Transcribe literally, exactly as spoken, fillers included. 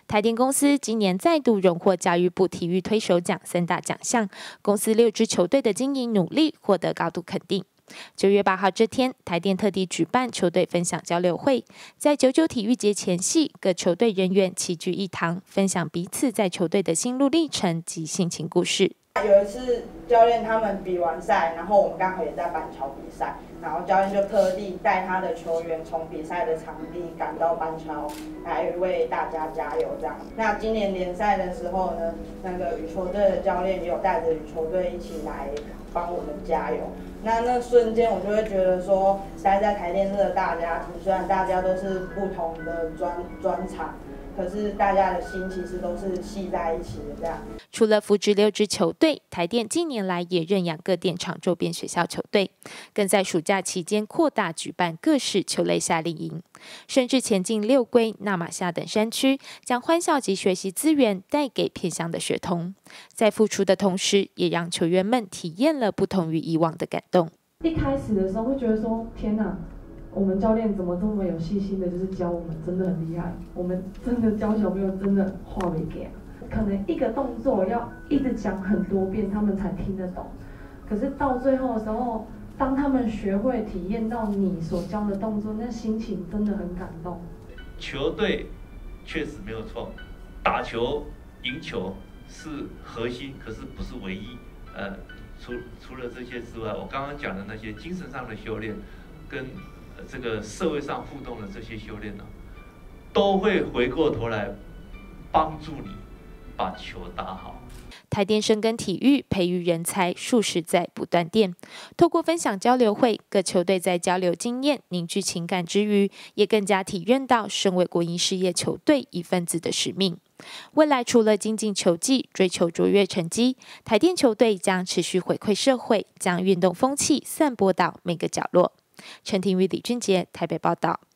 台电公司今年再度荣获教育部体育推手奖三大奖项，公司六支球队的经营努力获得高度肯定。九月八号这天，台电特地举办球队分享交流会，在九九体育节前夕，各球队人员齐聚一堂，分享彼此在球队的心路历程及心情故事。 有一次，教练他们比完赛，然后我们刚好也在板桥比赛，然后教练就特地带他的球员从比赛的场地赶到板桥来为大家加油。这样，那今年联赛的时候呢，那个羽球队的教练也有带着羽球队一起来帮我们加油。那那瞬间，我就会觉得说，待在台电这个大家庭，虽然大家都是不同的专专长。可是大家的心其实都是系在一起的，这样。 除了扶植六支球队，台电近年来也认养各电厂周边学校球队，更在暑假期间扩大举办各式球类夏令营，甚至前进六龟、纳马夏等山区，将欢笑及学习资源带给偏乡的学童。在付出的同时，也让球员们体验了不同于以往的感动。 一开始的时候会觉得说，天哪！我们教练怎么这么有细心的，就是教我们，真的很厉害。我们真的教小朋友，真的话没给啊。可能一个动作要一直讲很多遍，他们才听得懂。可是到最后的时候，当他们学会体验到你所教的动作，那心情真的很感动。 球队确实没有错，打球赢球是核心，可是不是唯一。呃，除除了这些之外，我刚刚讲的那些精神上的修炼，跟这个社会上互动的这些修炼呢，都会回过头来帮助你把球打好。 台电深耕体育，培育人才，数十载不断电。透过分享交流会，各球队在交流经验、凝聚情感之余，也更加体认到身为国营事业球队一份子的使命。未来除了精进球技、追求卓越成绩，台电球队将持续回馈社会，将运动风气散播到每个角落。陈庭瑜、李俊杰台北报道。